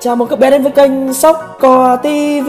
Chào mừng các bé đến với kênh Sóc Cò TV.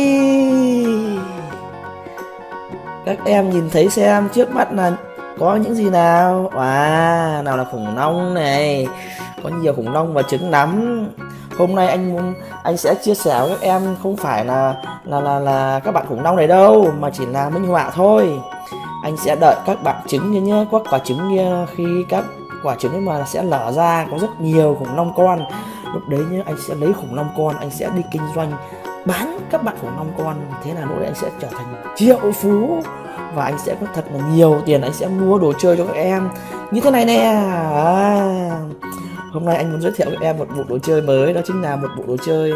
Các em nhìn thấy xem trước mắt là có những gì nào? Nào là khủng long này, có nhiều khủng long và trứng lắm. Hôm nay anh sẽ chia sẻ với các em không phải là các bạn khủng long này đâu, mà chỉ là minh họa thôi. Anh sẽ đợi các bạn trứng nhé, các quả trứng kia, khi các quả trứng ấy mà sẽ lở ra có rất nhiều khủng long con. Lúc đấy nhé, anh sẽ lấy khủng long con, anh sẽ đi kinh doanh bán các bạn khủng long con. Thế là lúc đấy anh sẽ trở thành triệu phú và anh sẽ có thật là nhiều tiền. Anh sẽ mua đồ chơi cho các em như thế này nè. Hôm nay anh muốn giới thiệu với các em một bộ đồ chơi mới, đó chính là một bộ đồ chơi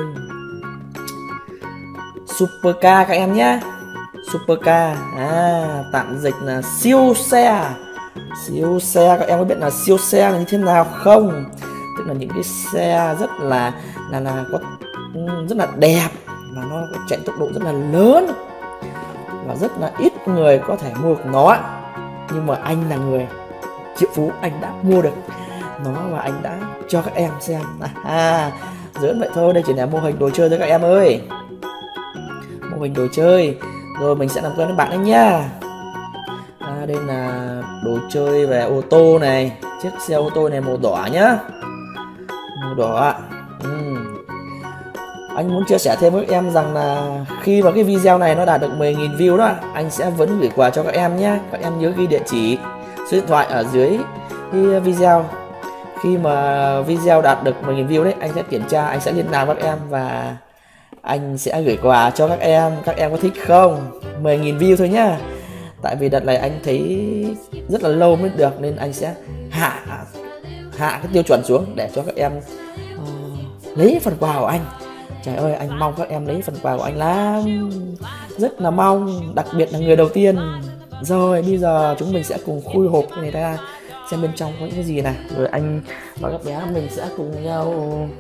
Super Car các em nhé. Super Car, tạm dịch là siêu xe. Siêu xe, các em có biết là siêu xe là như thế nào không? Tức là những cái xe rất là có rất là đẹp và nó có chạy tốc độ rất là lớn và rất là ít người có thể mua được nó. Nhưng mà anh là người triệu phú, anh đã mua được nó và anh đã cho các em xem. Giỡn vậy thôi, đây chỉ là mô hình đồ chơi thôi các em ơi. Mô hình đồ chơi. Rồi mình sẽ làm quen với bạn ấy nhá. Đây là đồ chơi về ô tô này. Chiếc xe ô tô này màu đỏ nhá. Màu đỏ. Anh muốn chia sẻ thêm với các em rằng là khi mà cái video này nó đạt được 10.000 view đó, anh sẽ vẫn gửi quà cho các em nhé. Các em nhớ ghi địa chỉ, số điện thoại ở dưới cái video. Khi mà video đạt được 10.000 view đấy, anh sẽ kiểm tra, anh sẽ liên lạc với các em và anh sẽ gửi quà cho các em. Các em có thích không? 10.000 view thôi nhá. Tại vì đợt này anh thấy rất là lâu mới được nên anh sẽ hạ cái tiêu chuẩn xuống để cho các em lấy phần quà của anh. Trời ơi, anh mong các em lấy phần quà của anh lắm, rất là mong, đặc biệt là người đầu tiên. Rồi bây giờ chúng mình sẽ cùng khui hộp này ra xem bên trong có những cái gì này, rồi anh và các bé mình sẽ cùng nhau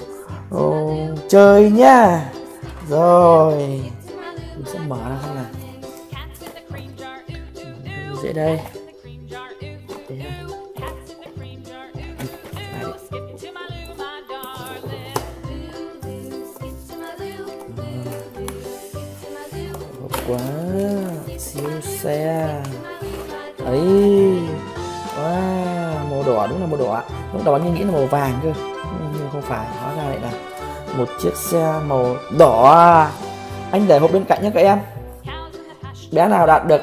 chơi nhá. Rồi mình sẽ mở ra xem nào. Dễ đây. Quá siêu xe ấy. Màu đỏ, đúng là màu đỏ. Lúc đầu anh nghĩ là màu vàng cơ nhưng không phải, hóa ra lại là một chiếc xe màu đỏ. Anh để hộp bên cạnh nhé các em. Bé nào đạt được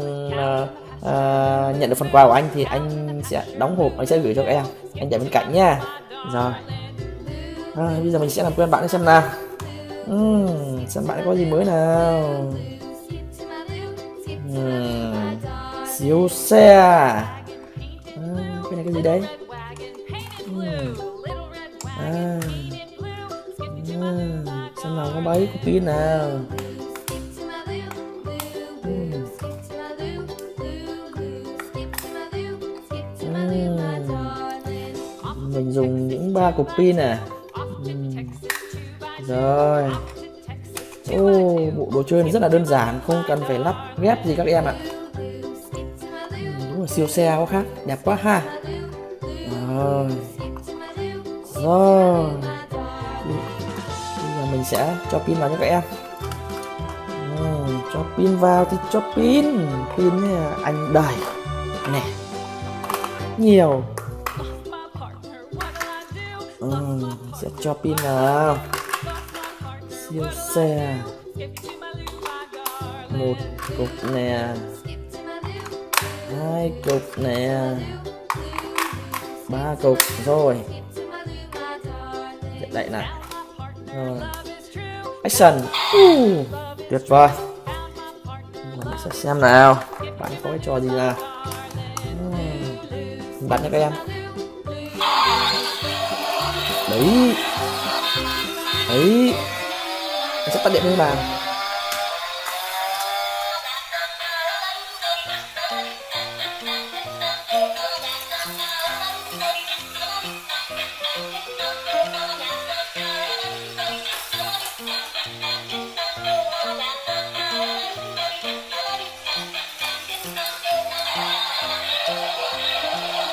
nhận được phần quà của anh thì anh sẽ đóng hộp, anh sẽ gửi cho các em. Anh để bên cạnh nha. Rồi bây giờ mình sẽ làm quen bạn xem nào. Xem bạn có gì mới nào. Siêu xe. Cái này cái gì đấy? Xem nào có bấy có pin nào. Mình dùng những 3 cục pin này. Rồi. Bộ đồ chơi này rất là đơn giản, không cần phải lắp ghép gì các em ạ. Đúng là siêu xe có khác, đẹp quá ha. Rồi. Bây giờ mình sẽ cho pin vào cho các em. Cho pin vào thì cho pin nha, anh đầy nè, nhiều. Sẽ cho pin vào. Siêu xe. Một cục nè, 2 cục nè, 3 cục. Rồi đậy lại. Rồi action. Tuyệt vời. Mình sẽ xem nào bạn có cái trò gì nào. Bắn nha các em. Đấy. Anh sẽ tắt điện lên bàn.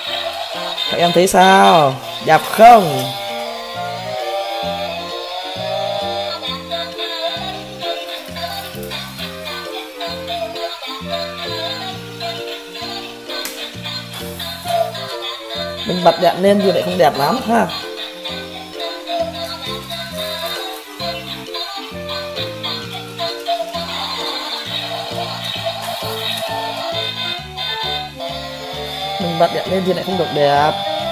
Các em thấy sao? Đẹp không? Mình bật đèn lên thì lại không đẹp lắm ha. Mình bật đèn lên thì lại không được đẹp.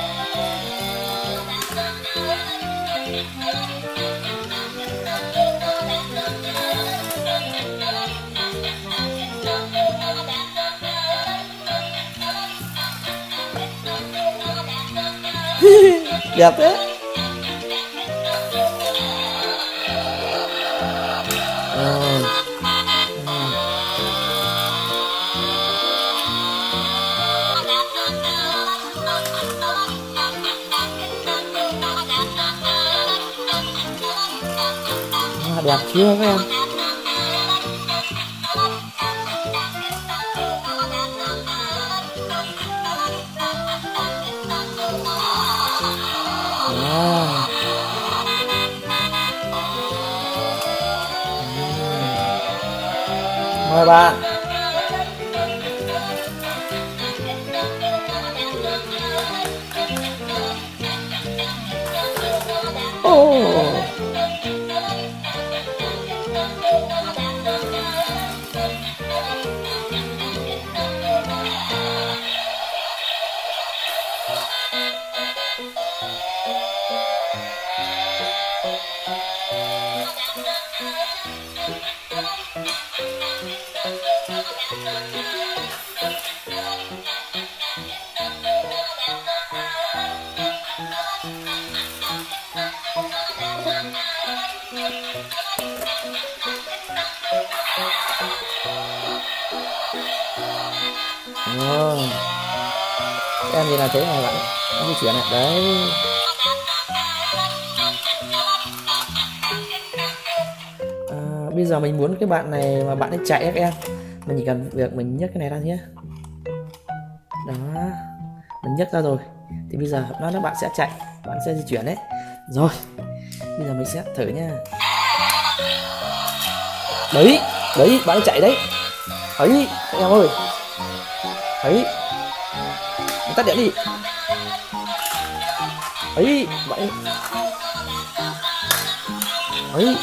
Đẹp thế. Đẹp chưa các em? Mời bạn. Em nhìn là thấy này bạn, nó di chuyển này đấy. Bây giờ mình muốn cái bạn này mà bạn ấy chạy các em, mình chỉ cần việc mình nhấc cái này ra nhé. Đó, mình nhấc ra rồi thì bây giờ nó bạn sẽ chạy, bạn sẽ di chuyển đấy. Rồi bây giờ mình sẽ thử nha. Đấy đấy, bạn ấy chạy đấy. Ấy các em ơi, ấy tắt điện đi. Ấy bạn ấy.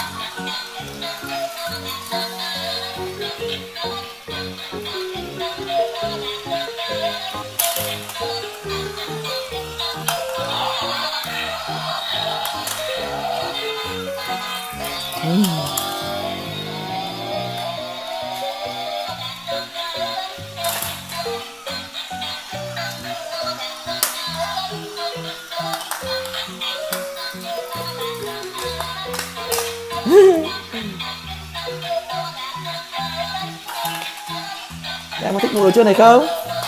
Em có thích bộ đồ chơi này không?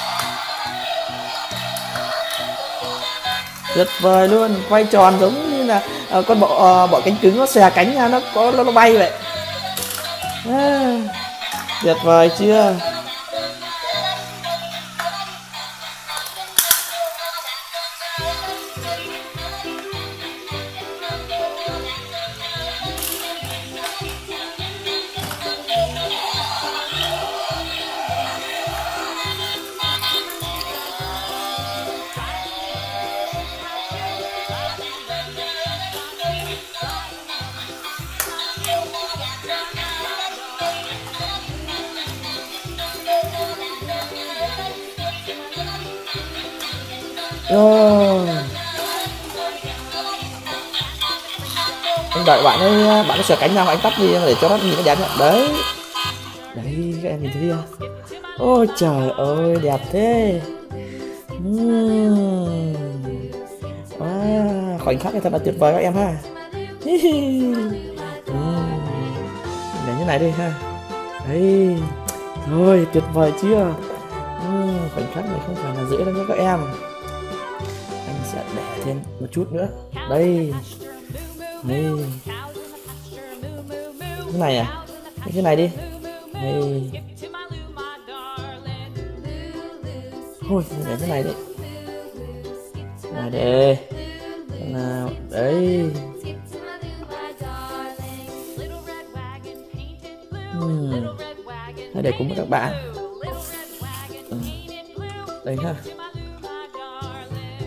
Tuyệt vời luôn, quay tròn giống như là con bọ cánh cứng nó xòe cánh ra, nó bay vậy. Tuyệt vời chưa? Anh đợi bạn ấy sửa cánh ra, anh tắt đi để cho nó nhìn nó đẹp nhất. Đấy đấy, các em nhìn thấy chưa? Ôi trời ơi đẹp thế. Khoảnh khắc này thật là tuyệt vời các em ha. Để như này đi ha. Đấy rồi, tuyệt vời chưa? Khoảnh khắc này không phải là dễ đâu nha các em. Anh sẽ để thêm một chút nữa. Đây đây, cái này à, cái này đi. Đây thôi, để cái này đi. Này để nào, đấy. Hãy để cùng với các bạn. Đây ha.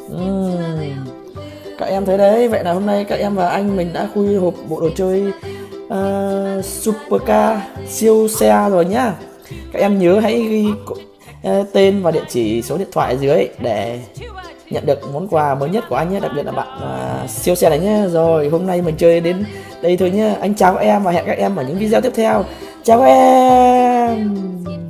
Các em thấy đấy, vậy là hôm nay các em và anh mình đã khui hộp bộ đồ chơi Supercar siêu xe rồi nhá. Các em nhớ hãy ghi tên và địa chỉ số điện thoại dưới để nhận được món quà mới nhất của anh nhé, đặc biệt là bạn siêu xe này nhé. Rồi hôm nay mình chơi đến đây thôi nhé. Anh chào các em và hẹn các em ở những video tiếp theo. Chào các em.